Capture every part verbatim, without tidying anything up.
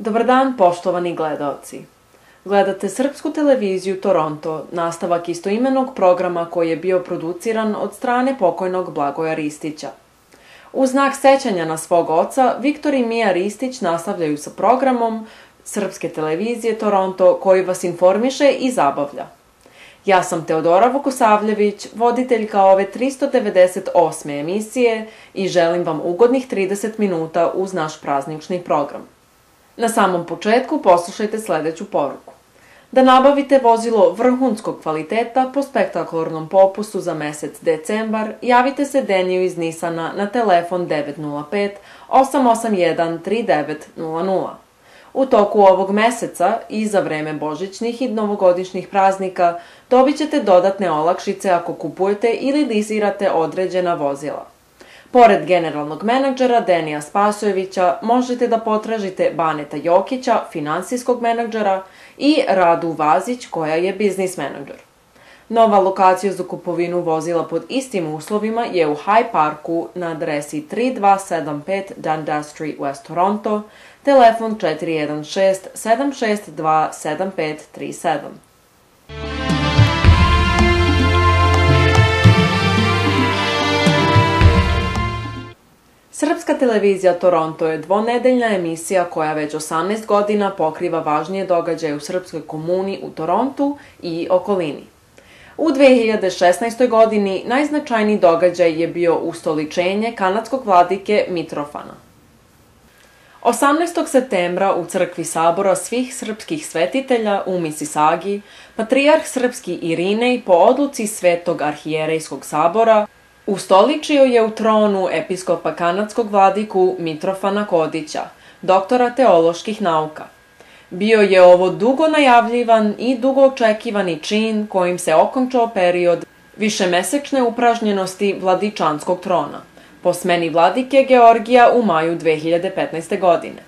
Dobar dan, poštovani gledaoci. Gledate Srpsku televiziju Toronto, nastavak istoimenog programa koji je bio produciran od strane pokojnog Blagoja Ristića. U znak sećanja na svog oca, Viktor i Mija Ristić nastavljaju sa programom Srpske televizije Toronto koji vas informiše i zabavlja. Ja sam Teodora Vukosavljević, voditeljka ove tristo devedeset osme emisije i želim vam ugodnih trideset minuta uz naš praznični program. Na samom početku poslušajte sledeću poruku. Da nabavite vozilo vrhunskog kvaliteta po spektakularnom popustu za mesec decembar, javite se Deniju iz Nisana na telefon devet nula pet osam osam jedan tri devet nula nula. U toku ovog meseca i za vreme božićnih i novogodišnjih praznika dobit ćete dodatne olakšice ako kupujete ili lizirate određena vozila. Pored generalnog menadžera Denija Spasojevića možete da potražite Baneta Jokića, finansijskog menadžera, i Radu Vazić, koja je biznis menadžer. Nova lokacija za kupovinu vozila pod istim uslovima je u High Parku na adresi tri dva sedam pet Dundas Street, West Toronto, telefon četiri jedan šest sedam šest dva sedam pet tri sedam. Srpska televizija Toronto je dvonedeljna emisija koja već osamnaest godina pokriva važnije događaje u srpskoj komuni u Torontu i okolini. U dve hiljade šesnaestoj. godini najznačajniji događaj je bio ustoličenje kanadskog vladike Mitrofana. osamnaestog septembra u crkvi Sabora svih srpskih svetitelja u Misisagi, patrijarh srpski Irinej po odluci Svetog arhijerejskog sabora ustoličio je u tronu episkopa kanadskog vladiku Mitrofana Kodića, doktora teoloških nauka. Bio je ovo dugo najavljivan i dugo očekivani čin kojim se okončao period višemesečne upražnjenosti vladičanskog trona, po smeni vladike Georgija u maju dve hiljade petnaeste. godine.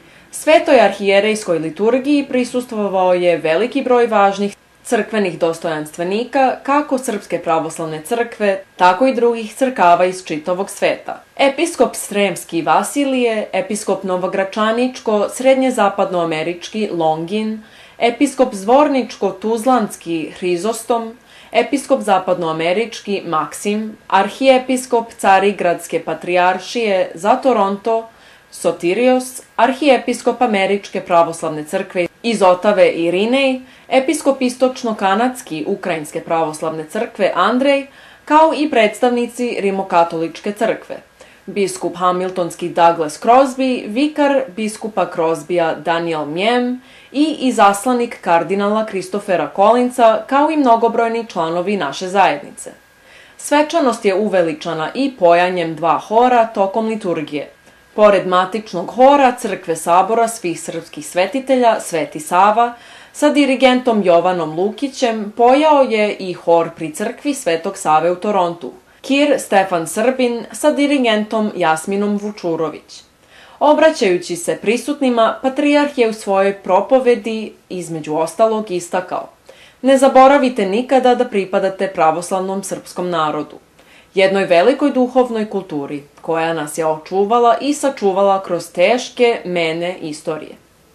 Svetoj arhijerejskoj liturgiji prisustvovao je veliki broj važnih crkvenih dostojanstvenika, kako Srpske pravoslavne crkve, tako i drugih crkava iz čitavog sveta. Episkop Sremski Vasilije, episkop Novogračaničko, srednje-zapadnoamerički Longin, episkop Zvorničko-Tuzlanski Hrizostom, episkop zapadnoamerički Maksim, arhijepiskop Carigradske patrijaršije za Toronto Sotirios, arhijepiskop Američke pravoslavne crkve iz Otave Irinej, episkop istočno-kanadski Ukrajinske pravoslavne crkve Andrej, kao i predstavnici Rimokatoličke crkve, biskup Hamiltonski Douglas Crosby, vikar biskupa Crosbya Daniel Mjem i izaslanik kardinala Kristofera Collinsa, kao i mnogobrojni članovi naše zajednice. Svečanost je uveličana i pojanjem dva hora tokom liturgije. Pored matičnog hora crkve Sabora svih srpskih svetitelja Sveti Sava sa dirigentom Jovanom Lukićem pojao je i hor pri crkvi Svetog Save u Torontu, kir Stefan Srbin sa dirigentom Jasminom Vučurović. Obraćajući se prisutnima, patrijarh je u svojoj propovedi između ostalog istakao: "Ne zaboravite nikada da pripadate pravoslavnom srpskom narodu, jednoj velikoj duhovnoj kulturi koja nas je očuvala i sačuvala kroz teške mene istorije.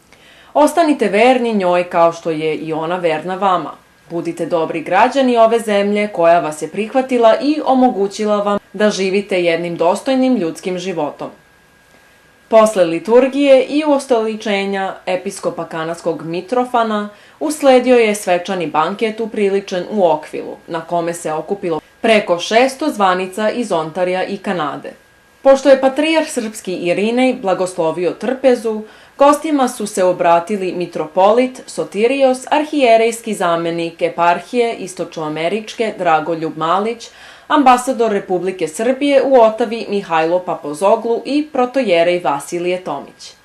Ostanite verni njoj kao što je i ona verna vama. Budite dobri građani ove zemlje koja vas je prihvatila i omogućila vam da živite jednim dostojnim ljudskim životom." Posle liturgije i ustoličenja episkopa kanadskog Mitrofana usledio je svečani banket upriličen u Okvilu, na kome se okupilo preko šesto zvanica iz Ontarija i Kanade. Pošto je patrijarh srpski Irinej blagoslovio trpezu, gostima su se obratili mitropolit Sotirios, arhijerejski zamenik eparhije Istočnoameričke Dragoljub Malić, ambasador Republike Srbije u Otavi Mihajlo Papozoglu i protojerej Vasilije Tomić.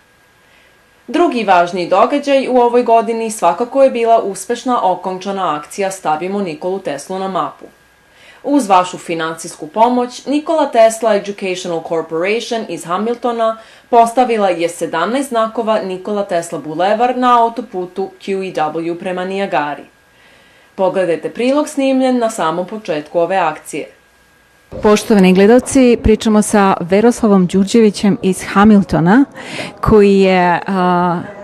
Drugi važni događaj u ovoj godini svakako je bila uspešna okončana akcija Stavimo Nikolu Teslu na mapu. Uz vašu finansijsku pomoć, Nikola Tesla Educational Corporation iz Hamiltona postavila je sedamnaest znakova Nikola Tesla Bulevar na autoputu Q E W prema Nijagari. Pogledajte prilog snimljen na samom početku ove akcije. Poštovani gledalci, pričamo sa Veroslavom Đurđevićem iz Hamiltona, koji je a,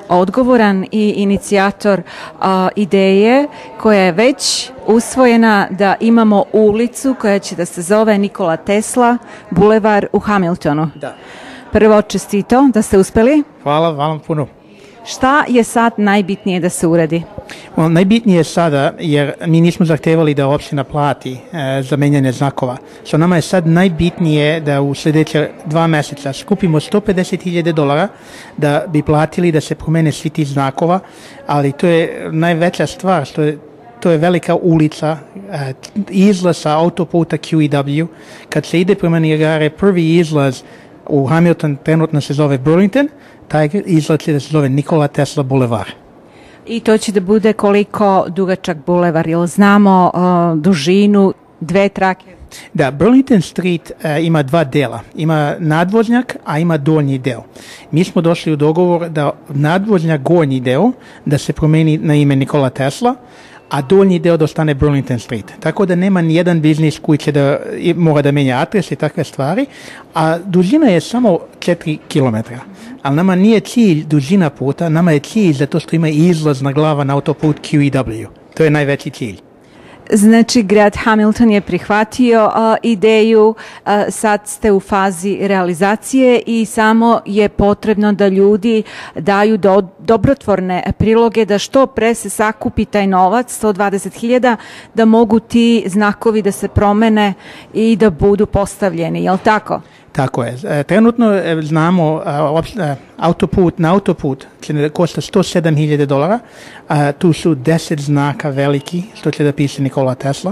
odgovoran i inicijator a, ideje koja je već usvojena da imamo ulicu koja će da se zove Nikola Tesla bulevar u Hamiltonu. Da. Prvo čestito da ste uspeli. Hvala, hvala puno. Šta je sad najbitnije da se uradi? Well, najbitnije je sada, jer mi nismo zahtevali da opština plati e, za menjanje znakova. So nama je sad najbitnije da u sljedeća dva meseca skupimo sto pedeset hiljada dolara da bi platili da se promene svi ti znakova, ali to je najveća stvar, što je to je velika ulica, e, izlaz sa autoputa Q E W. Kad se ide prema Niagare, prvi izlaz u Hamilton trenutno se zove Burlington, taj izlaz će da se zove Nikola Tesla bulevar. I to će da bude koliko dugačak bulevar, jel znamo uh, dužinu, dve trake? Da, Burlington Street uh, ima dva dela. Ima nadvožnjak, a ima donji deo. Mi smo došli u dogovor da nadvožnjak gornji deo da se promeni na ime Nikola Tesla, a donji deo da ostane Burlington Street. Tako da nema ni jedan biznis koji će da mora da menja adres i takve stvari, a dužina je samo četiri kilometra. Ali nama nije cilj dužina puta, nama je cilj zato što ima izlazna glava na autoput Q E W. To je najveći cilj. Znači, grad Hamilton je prihvatio uh, ideju, uh, sad ste u fazi realizacije i samo je potrebno da ljudi daju do, dobrotvorne priloge da što pre se sakupi taj novac, sto dvadeset hiljada, da mogu ti znakovi da se promene i da budu postavljeni, jel tako? Tako je. Trenutno znamo autoput na autoput će da košta sto sedam hiljada dolara. Tu su deset znaka veliki što će da piše Nikola Tesla.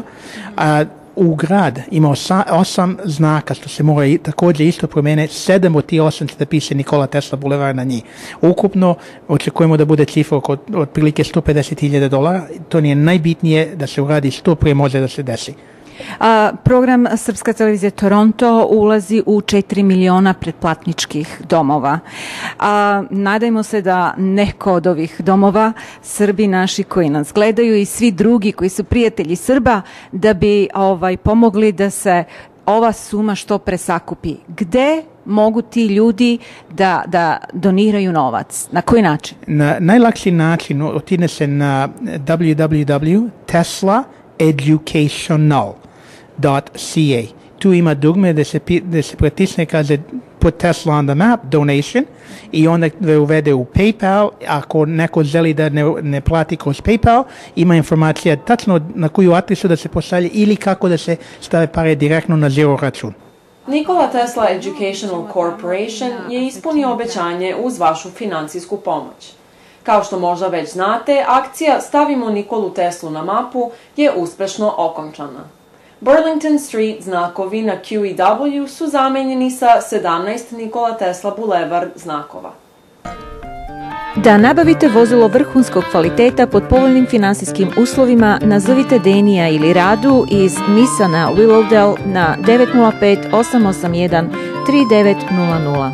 U grad ima osa, osam znaka što se mora također isto promene. Sedam od tih osam će da piše Nikola Tesla bulevar na njih. Ukupno očekujemo da bude cifra oko otprilike sto pedeset hiljada dolara. To nije najbitnije da se uradi što prije može da se desi. A, program Srpska televizija Toronto ulazi u četiri miliona pretplatničkih domova. A, nadajmo se da neko od ovih domova, Srbi naši koji nas gledaju i svi drugi koji su prijatelji Srba, da bi ovaj, pomogli da se ova suma što presakupi. Gde mogu ti ljudi da, da doniraju novac? Na koji način? Na najlakši način otidne se na w w w dot tesla educational dot c a. Tu ima dugme da se, da se pritisne, kaže put Tesla on the map, donation, i onda da uvede u PayPal. Ako neko želi da ne, ne plati kroz PayPal, ima informacija tačno na koju adresu da se pošalje ili kako da se stave pare direktno na zero račun. Nikola Tesla Educational Corporation je ispunio obećanje uz vašu financijsku pomoć. Kao što možda već znate, akcija Stavimo Nikolu Teslu na mapu je uspešno okončana. Burlington Street znakovi na Q E W su zamenjeni sa sedamnaest Nikola Tesla bulevar znakova. Da nabavite vozilo vrhunskog kvaliteta pod povoljnim finansijskim uslovima, nazovite Denija ili Radu iz Nissana Willowdale na devet nula pet osam osam jedan tri devet nula nula.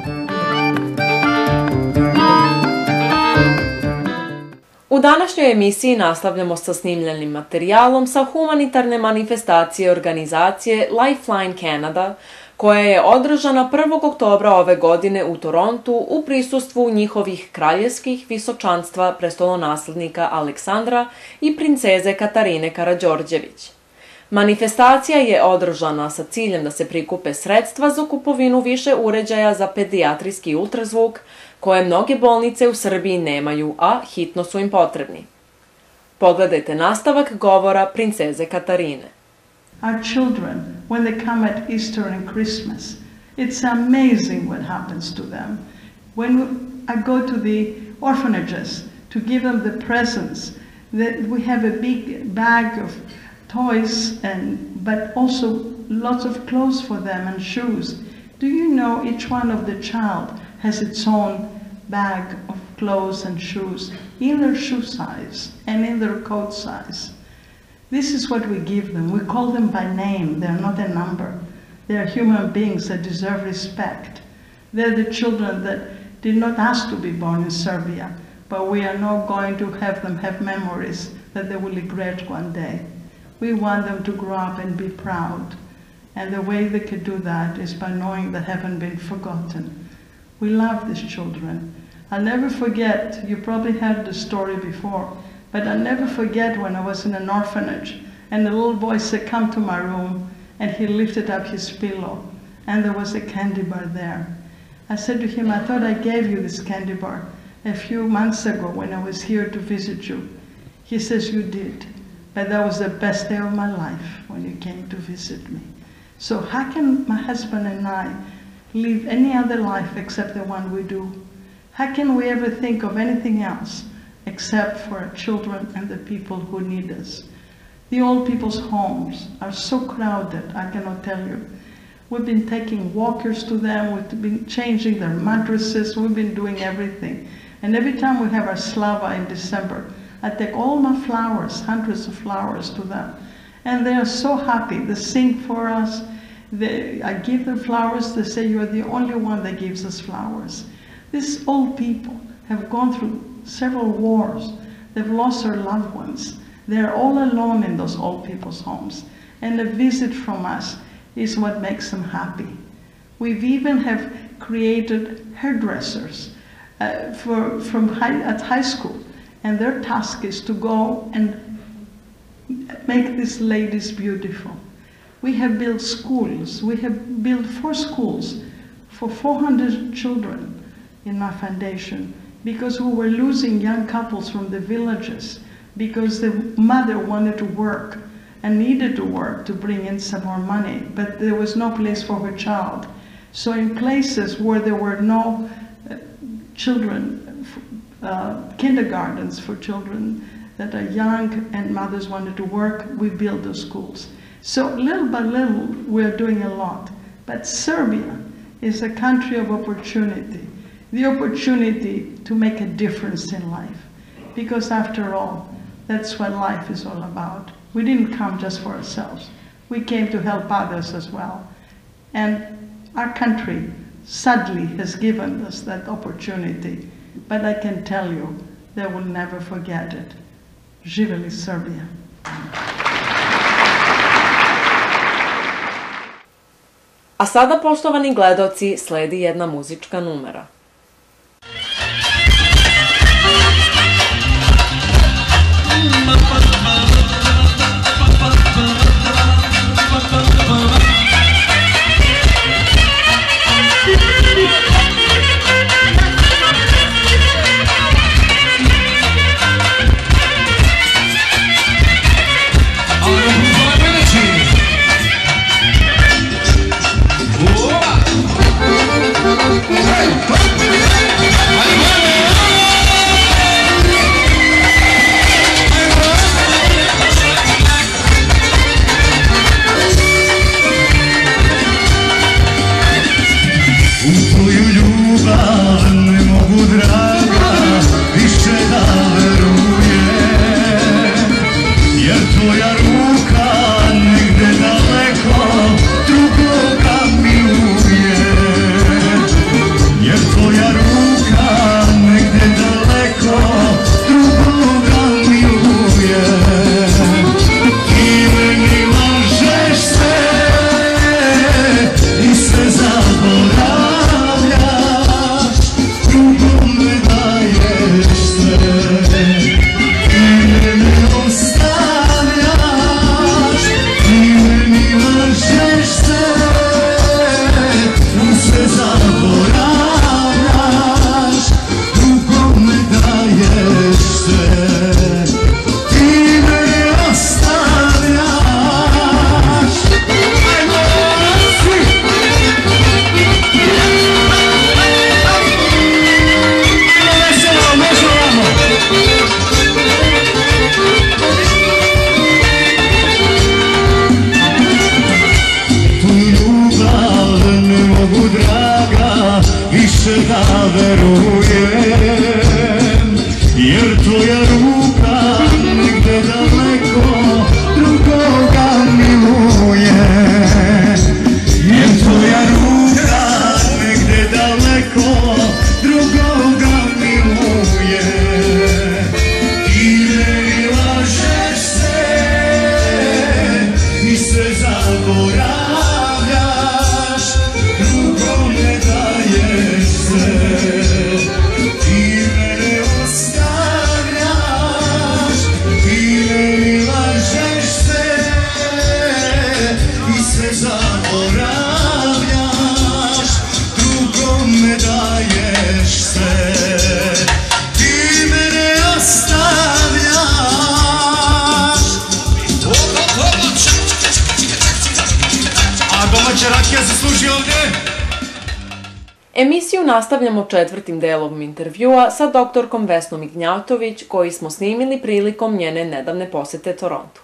U današnjoj emisiji nastavljamo sa snimljenim materijalom sa humanitarne manifestacije organizacije Lifeline Canada, koja je održana prvog oktobra ove godine u Torontu u prisustvu njihovih kraljevskih visočanstva prestolonaslednika Aleksandra i princeze Katarine Karađorđević. Manifestacija je održana sa ciljem da se prikupe sredstva za kupovinu više uređaja za pedijatrijski ultrazvuk, koje mnoge bolnice u Srbiji nemaju, a hitno su im potrebni. Pogledajte nastavak govora princeze Katarine. Our children, when they come at Easter and Christmas, it's amazing what happens to them. When I go to the orphanages to give them the presents, that we have a big bag of toys, and but also lots of clothes for them and shoes. Do you know each one of the child has its own bag of clothes and shoes in their shoe size and in their coat size? This is what we give them. We call them by name. They're not a number. They're human beings that deserve respect. They're the children that did not ask to be born in Serbia, but we are not going to have them have memories that they will regret one day. We want them to grow up and be proud. And the way they could do that is by knowing they haven't been forgotten. We love these children. I'll never forget, you probably heard the story before, but I'll never forget when I was in an orphanage and the little boy said, come to my room, and he lifted up his pillow and there was a candy bar there. I said to him, I thought I gave you this candy bar a few months ago when I was here to visit you. He says, you did, but that was the best day of my life when you came to visit me. So how can my husband and I live any other life except the one we do? How can we ever think of anything else except for our children and the people who need us? The old people's homes are so crowded, I cannot tell you. We've been taking walkers to them, we've been changing their mattresses, we've been doing everything. And every time we have our slava in December, I take all my flowers, hundreds of flowers to them. And they are so happy. They sing for us. They, I give them flowers. They say, you are the only one that gives us flowers. These old people have gone through several wars. They've lost their loved ones. They're all alone in those old people's homes. And a visit from us is what makes them happy. We've even have created hairdressers uh, for, from high, at high school. And their task is to go and make these ladies beautiful. We have built schools. We have built four schools for four hundred children in my foundation because we were losing young couples from the villages because the mother wanted to work and needed to work to bring in some more money, but there was no place for her child. So in places where there were no uh, children, uh, kindergartens for children that are young and mothers wanted to work, we built those schools. So little by little, we're doing a lot. But Serbia is a country of opportunity, the opportunity to make a difference in life. Because after all, that's what life is all about. We didn't come just for ourselves. We came to help others as well. And our country, sadly, has given us that opportunity. But I can tell you, they will never forget it. Živeli Serbia. A sada, poštovani gledaoci, sledi jedna muzička numera. Zaboravljaš, drugom ne daješ se. Emisiju nastavljamo četvrtim delom intervjua sa doktorkom Vesnom Ignjatović, koji smo snimili prilikom njene nedavne posete Torontu.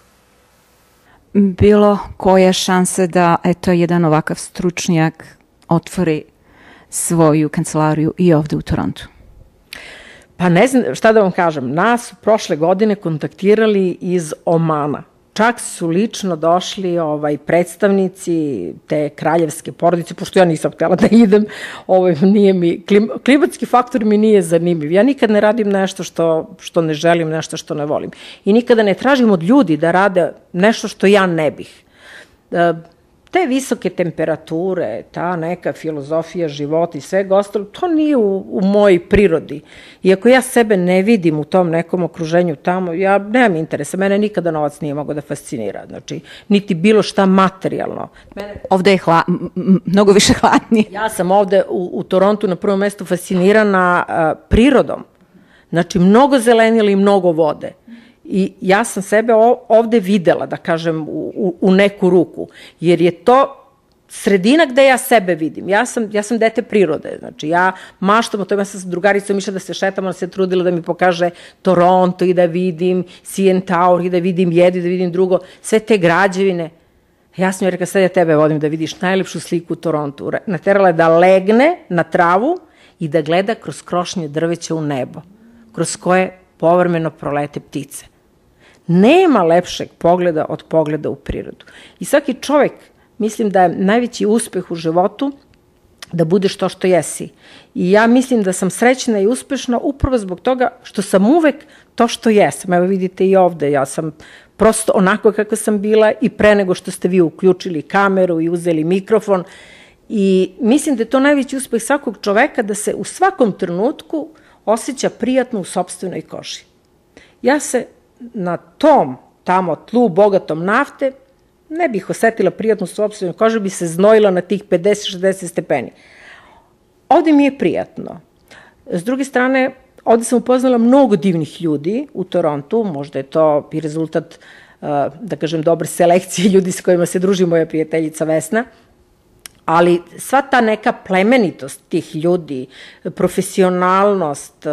Bilo koje šanse da eto jedan ovakav stručnjak otvori svoju kancelariju i ovde u Torontu? Pa ne znam šta da vam kažem, nas su prošle godine kontaktirali iz Omana. Čak su lično došli ovaj, predstavnici te kraljevske porodice, pošto ja nisam htjela da idem, ovaj, nije mi, klim, klimatski faktor mi nije zanimljiv. Ja nikad ne radim nešto što, što ne želim, nešto što ne volim. I nikada ne tražim od ljudi da rade nešto što ja ne bih. Te visoke temperature, ta neka filozofija života i svega ostalo, to nije u, u mojoj prirodi. Iako ja sebe ne vidim u tom nekom okruženju tamo, ja nemam interesa, mene nikada novac nije mogao da fascinira, znači, niti bilo šta materijalno. Mene... Ovde je hla, mnogo više hladnije. Ja sam ovde u, u Torontu na prvom mestu fascinirana a, prirodom, znači, mnogo zelenila i mnogo vode. I ja sam sebe ovde videla, da kažem, u, u neku ruku, jer je to sredina gde ja sebe vidim. Ja sam, ja sam dete prirode, znači ja maštam o tome, ja sam sa drugaricom išla da se šetam, ona se trudila da mi pokaže Toronto i da vidim C N Tower i da vidim jedno i da vidim drugo, sve te građevine. Ja sam joj rekla, sad ja tebe vodim da vidiš najlepšu sliku u Torontu. Naterala je da legne na travu i da gleda kroz krošnje drveća u nebo, kroz koje povremeno prolete ptice. Nema lepšeg pogleda od pogleda u prirodu. I svaki čovek, mislim da je najveći uspeh u životu da budeš to što jesi. I ja mislim da sam srećna i uspešna upravo zbog toga što sam uvek to što jesam. Evo vidite i ovde, ja sam prosto onako kako sam bila i pre nego što ste vi uključili kameru i uzeli mikrofon. I mislim da je to najveći uspeh svakog čoveka da se u svakom trenutku osjeća prijatno u sopstvenoj koži. Ja se na tom tamo tlu bogatom nafte ne bih osetila prijatno u sopstvenoj koži, bi se znojila na tih pedeset šezdeset stepeni. Ovde mi je prijatno. S druge strane, ovde sam upoznala mnogo divnih ljudi u Torontu, možda je to i rezultat, da kažem, dobre selekcije ljudi s kojima se druži moja prijateljica Vesna, ali sva ta neka plemenitost tih ljudi, profesionalnost,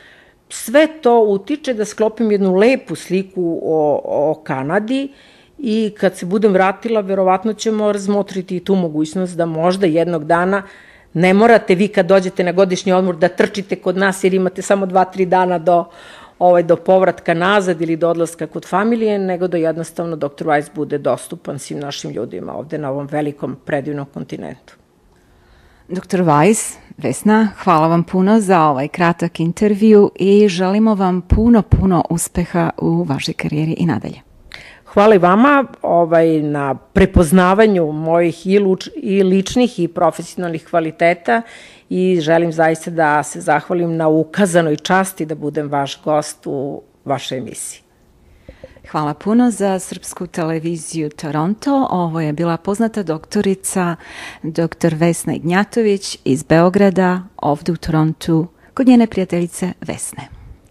sve to utiče da sklopim jednu lepu sliku o, o Kanadi i kad se budem vratila, verovatno ćemo razmotriti i tu mogućnost da možda jednog dana ne morate vi kad dođete na godišnji odmor da trčite kod nas jer imate samo dva, tri dana do, ovaj, do povratka nazad ili do odlaska kod familije, nego da jednostavno doktor Weiss bude dostupan svim našim ljudima ovde na ovom velikom predivnom kontinentu. doktor Weiss, Vesna, hvala vam puno za ovaj kratak intervju i želimo vam puno, puno uspeha u vašoj karijeri i nadalje. Hvala i vama ovaj, na prepoznavanju mojih i, luč, i ličnih i profesionalnih kvaliteta i želim zaista da se zahvalim na ukazanoj časti da budem vaš gost u vašoj emisiji. Hvala puno za Srpsku televiziju Toronto. Ovo je bila poznata doktorica doktor Vesna Ignjatović iz Beograda, ovde u Torontu, kod njene prijateljice Vesne.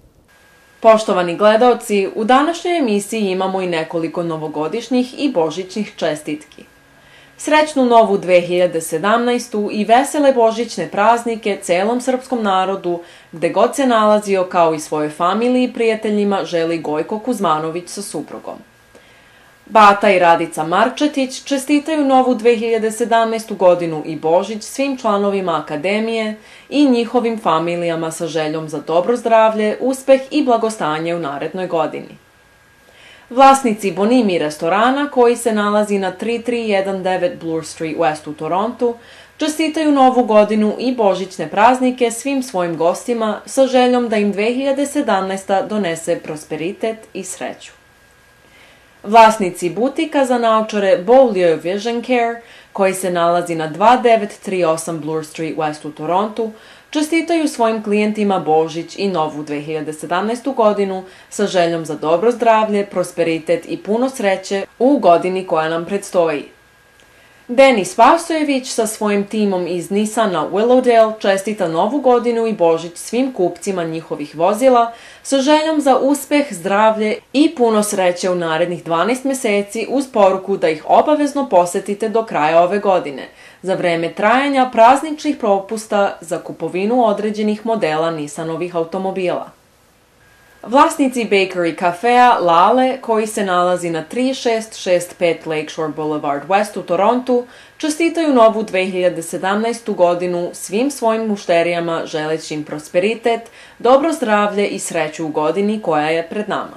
Poštovani gledaoci, u današnjoj emisiji imamo i nekoliko novogodišnjih i božićnih čestitki. Srećnu novu dve hiljade sedamnaestu. i vesele božićne praznike celom srpskom narodu, gde god se nalazio, kao i svojoj familiji i prijateljima, želi Gojko Kuzmanović sa suprugom. Bata i Radica Marčetić čestitaju novu dve hiljade sedamnaestu. godinu i Božić svim članovima Akademije i njihovim familijama sa željom za dobro zdravlje, uspeh i blagostanje u narednoj godini. Vlasnici Bonimi restorana, koji se nalazi na tri tri jedan devet Bloor Street West u Torontu, čestitaju novu godinu i božićne praznike svim svojim gostima sa željom da im dve hiljade sedamnaesta. donese prosperitet i sreću. Vlasnici butika za naočare Beaulieu Vision Care, koji se nalazi na dva devet tri osam Bloor Street West u Torontu, čestitaju svojim klijentima Božić i novu dve hiljade sedamnaestu. godinu sa željom za dobro zdravlje, prosperitet i puno sreće u godini koja nam predstoji. Denis Vasojević sa svojim timom iz Nissana Willowdale čestita Novu godinu i Božić svim kupcima njihovih vozila sa željom za uspeh, zdravlje i puno sreće u narednih dvanaest meseci uz poruku da ih obavezno posetite do kraja ove godine, za vreme trajanja prazničnih popusta za kupovinu određenih modela Nissanovih automobila. Vlasnici Bakery kafea Lale, koji se nalazi na tri šest šest pet Lakeshore Boulevard West u Torontu, čestitaju novu dve hiljade sedamnaestu godinu svim svojim mušterijama želeći im prosperitet, dobro zdravlje i sreću u godini koja je pred nama.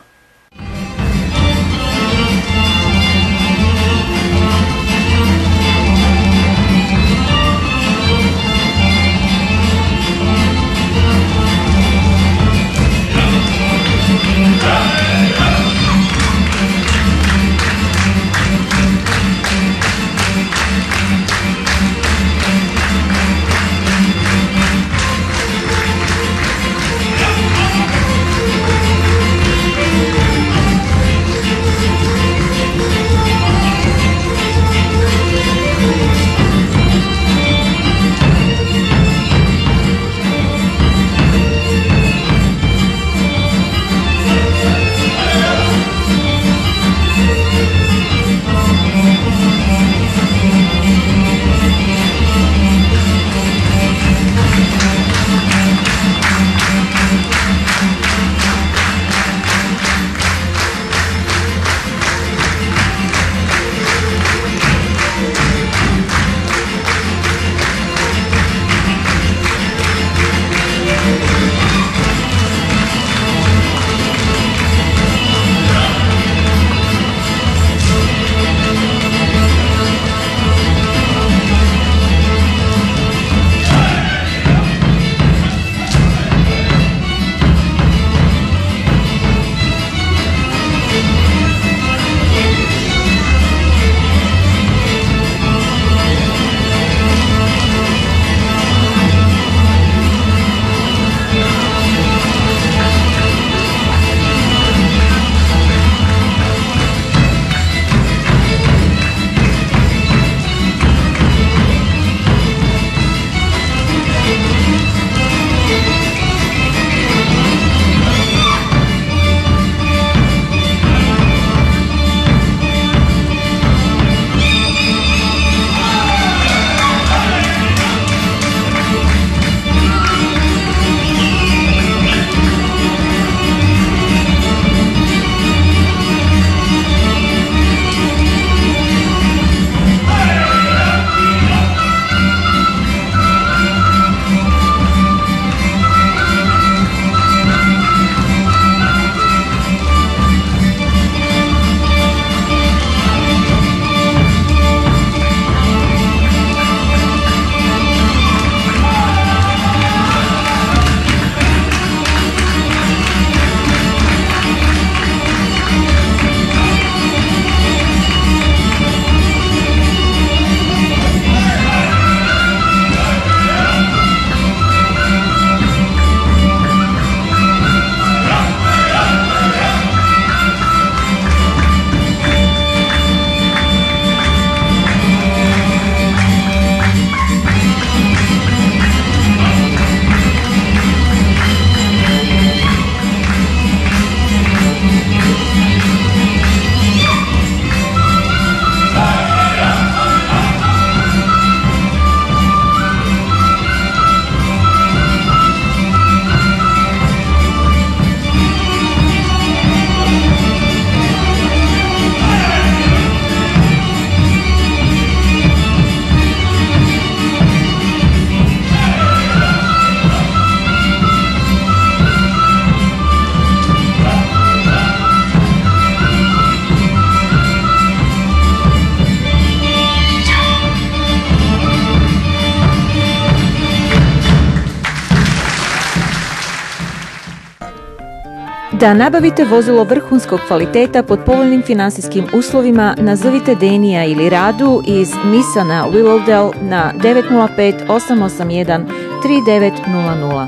Da nabavite vozilo vrhunskog kvaliteta pod povoljnim finansijskim uslovima, nazovite Denija ili Radu iz Nissana Willowdale na devet nula pet osam osam jedan tri devet nula nula.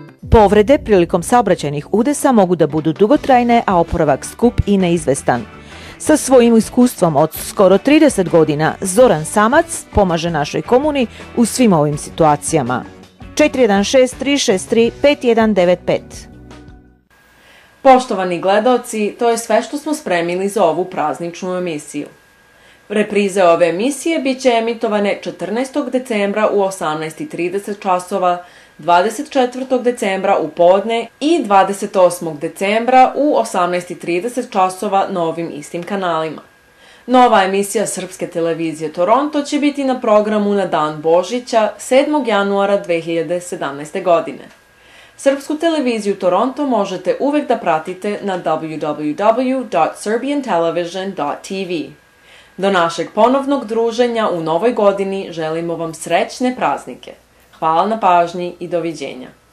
Povrede prilikom saobraćajnih udesa mogu da budu dugotrajne, a oporavak skup i neizvestan. Sa svojim iskustvom od skoro trideset godina, Zoran Samac pomaže našoj komuni u svim ovim situacijama. četiri jedan šest tri šest tri pet jedan devet pet. Poštovani gledaoci, to je sve što smo spremili za ovu prazničnu emisiju. Reprize ove emisije bit će emitovane četrnaestog decembra u osamnaest i trideset časova, dvadeset četvrtog decembra u podne i dvadeset osmog decembra u osamnaest i trideset časova na ovim istim kanalima. Nova emisija Srpske televizije Toronto će biti na programu na dan Božića sedmog januara dve hiljade sedamnaeste. godine. Srpsku televiziju Toronto možete uvek da pratite na w w w dot serbian television dot t v. Do našeg ponovnog druženja u novoj godini želimo vam srećne praznike. Hvala na pažnji i doviđenja.